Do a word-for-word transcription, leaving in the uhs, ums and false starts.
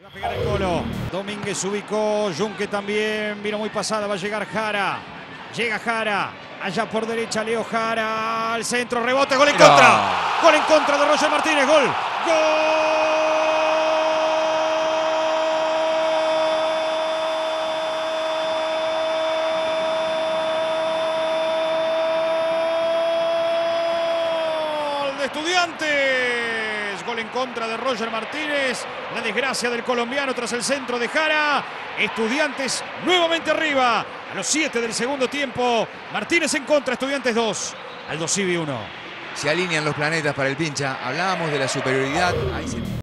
A pegar el Colo. Domínguez se ubicó. Yunque también. Vino muy pasada. Va a llegar Jara. Llega Jara. Allá por derecha Leo Jara. Al centro. Rebote. Gol en No. contra. Gol en contra de Roger Martínez. Gol. Gol de Estudiantes. Gol en contra de Roger Martínez. La desgracia del colombiano tras el centro de Jara. Estudiantes nuevamente arriba. A los siete del segundo tiempo. Martínez en contra. Estudiantes dos. Aldo Civi uno. Se alinean los planetas para el pincha. Hablábamos de la superioridad. Ahí se...